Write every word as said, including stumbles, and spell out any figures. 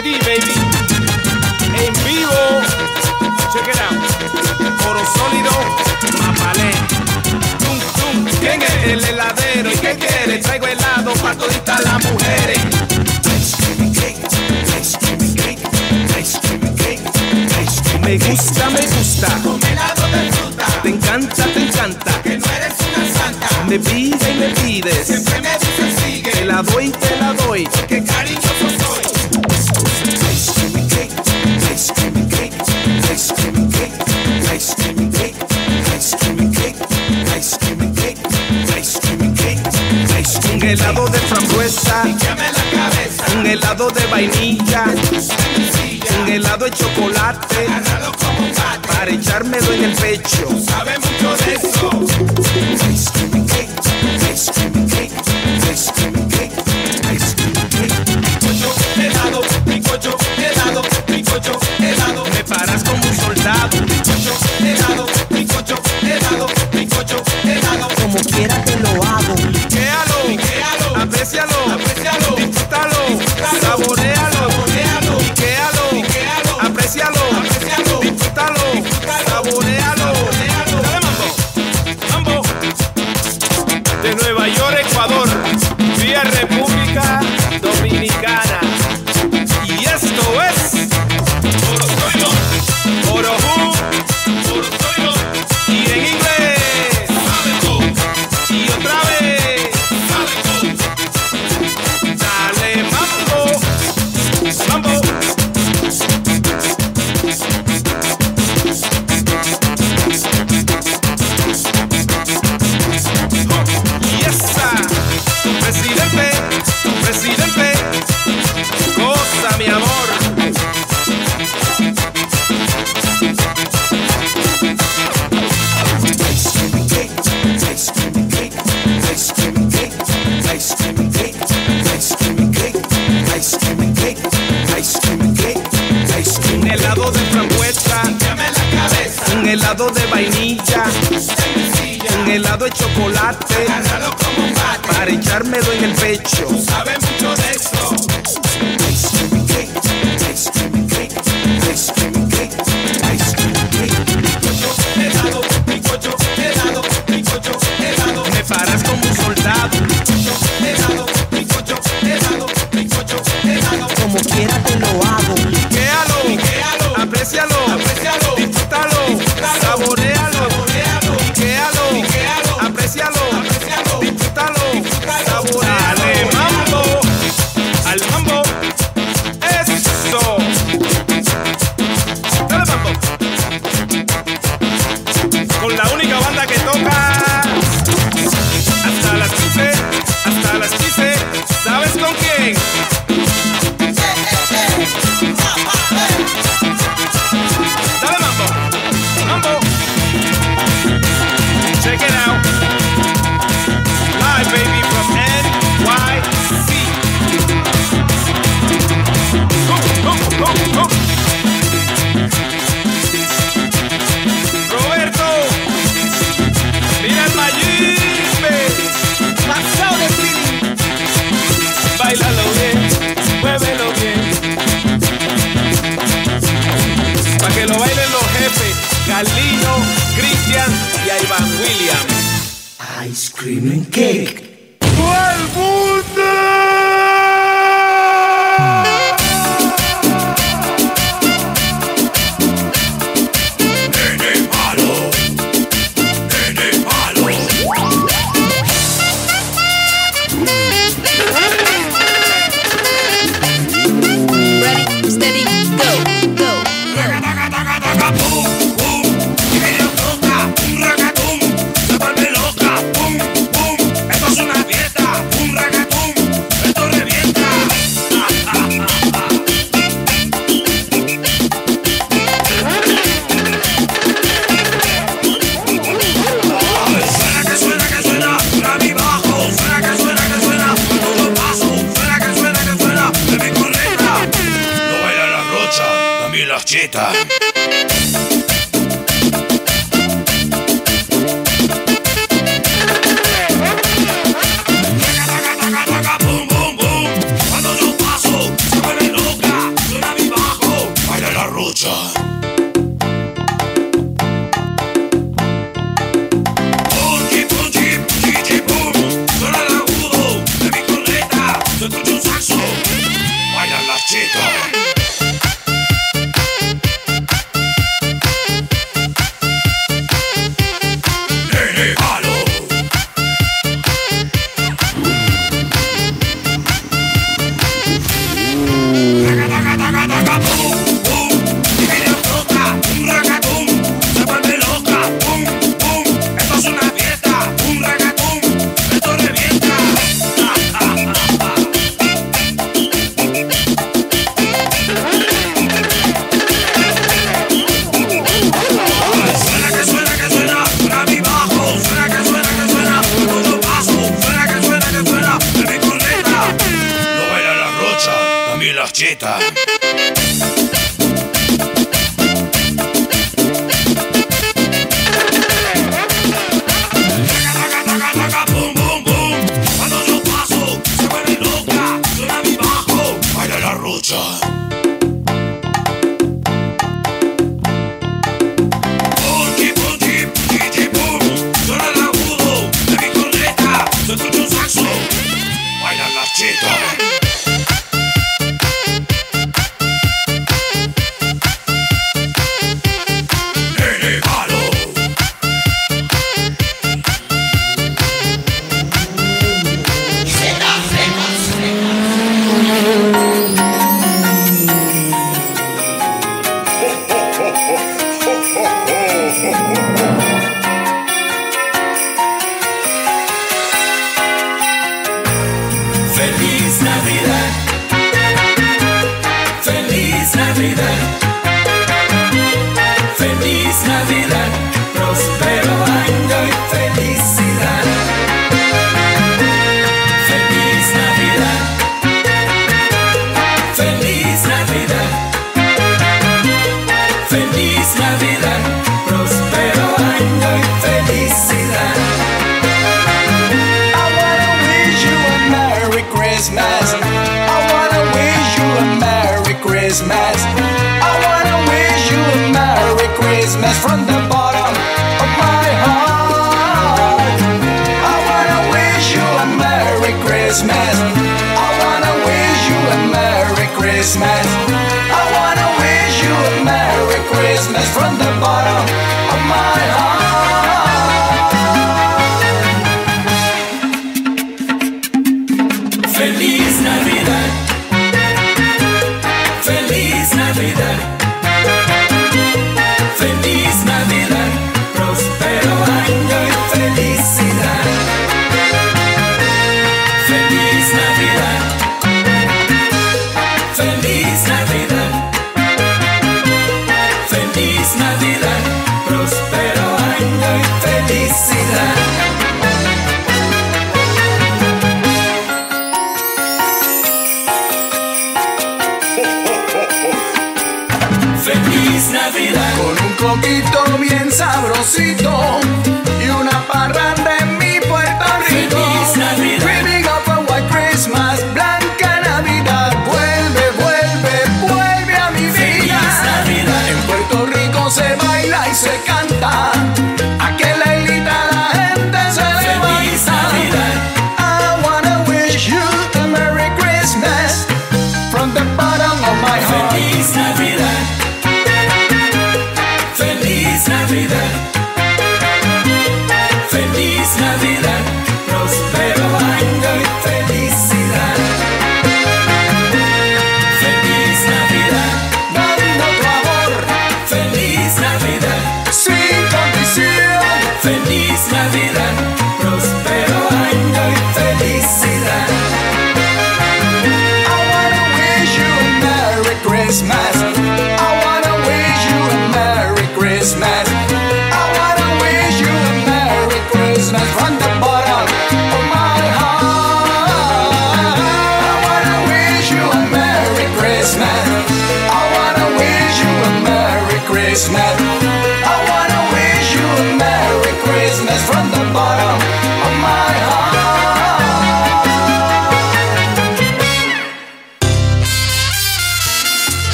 D, baby. En vivo. Check it out. Oro sólido, Mapalé. Tum, tum. ¿Quién es el heladero? ¿Y qué quiere? Traigo helado para toditas las mujeres. Me gusta, me gusta. Con helado de fruta. Te encanta, te encanta. Que no eres una santa. Me pides y me pides. Siempre me dices sigue. Te la doy, te la doy. Porque cariñoso soy. Ice cream and cake, ice cream and cake, ice cream and cake, ice cream and cake, ice cream and cake, ice cream and cake, ice cream and cake, ice cream. Un helado de frambuesa, Llame la cabeza. un helado de vainilla, un helado de chocolate, Agárralo como un bate. para echármelo en el pecho. Sabe mucho de eso. Ice cream and cake, ice cream and cake, ice cream and cake, ice cream and cake. Bizcocho, helado, bizcocho, helado, bizcocho, helado. Me paras como un soldado, Bizcocho, helado, bizcocho, helado, bizcocho, helado. como quiera te lo hago. Piquéalo, Piquéalo, aprécialo, aprecialo, disfrútalo, disfrútalo, saboréalo, saboréalo, piquéalo, piquéalo, aprécialo, aprecialo, disfrútalo, disfrútalo, saboréalo. saboréalo. Dale mambo, mambo. De Nueva York, Ecuador, vía República Dominicana. Y esto es Oro Sólido, Oro Who, Oro Sólido. Y en inglés, Sabe tú, y otra vez, sabe tú. dale mambo, mambo. Y esa, tu presidente, tu presidente, goza mi amor. Ice cream and cake, ice cream and cake, ice cream and cake, ice cream and cake, ice cream and cake, ice cream and cake, ice cream and cake, ice cream. Un helado de frambuesa, Llame la cabeza. un helado de vainilla, En mi silla. un helado de chocolate, Agárralo como un bate. para echármelo en el pecho. Sabe mucho de eso. Ice cream and cake, ice cream and cake, ice cream and cake, ice cream and cake. Bizcocho, helado, bizcocho, helado, bizcocho, helado. Me paras como un soldado, Bizcocho, helado, bizcocho, helado, bizcocho, helado. como quiera te lo hago. Piquéalo, Piquéalo, aprécialo, aprecialo, disfrútalo, disfrútalo, saboréalo, saboréalo, piquéalo, piquéalo, aprécialo, aprecialo, disfrútalo, disfrútalo, saboréalo. Dale mambo, al mambo, eso. Dale mambo. Con la única banda que toca hasta las quince, hasta las quince. ¿Sabes con quién? Dale mambo, mambo. Check it out. Live, baby, from N Y C. Go, go, go, go. Roberto, mira el Mayimbe. Pasado de feeling. Báilalo bien, muévelo bien. Pa' que lo bailen los jefes, Carlino, Cristian y a Iván William. Ice cream and cake. ¡Todo el mundo! Nene malo, nene malo. Ready, steady, go, go. Pum, pum, y me dio toca, un ragatum, se vuelve loca, pum, pum, esto es una fiesta, un ragatum, esto revienta. Suena que suena que suena, para mi bajo, suena que suena que suena, cuando yo paso, suena que suena que suena, de mi corneta. No baila la rocha, también las chetas. Bum, bum, bum. Cuando yo paso, se vuelve loca. cheta. Boom, boom, boom. Cuando yo paso, se vuelve loca. Suena mi bajo, baila la rocha. Punchi, punchi, punchi, boom. Suena el agudo de mi corneta. Se escucha un saxo, baila la cheta. Feliz Navidad, feliz Navidad, feliz Navidad, próspero año y felicidad. Feliz Navidad, feliz Navidad, feliz Navidad, próspero año y felicidad. Christmas. I wanna wish you a Merry Christmas. I wanna wish you a Merry Christmas from the bottom of my heart. I wanna wish you a Merry Christmas. I wanna wish you a Merry Christmas. I wanna wish you a Merry Christmas from the bottom of my heart. Feliz Navidad, feliz Navidad, feliz Navidad, próspero año y felicidad. Feliz Navidad, feliz Navidad, feliz Navidad, próspero año y felicidad. Feliz Navidad, con un coquito bien sabrosito.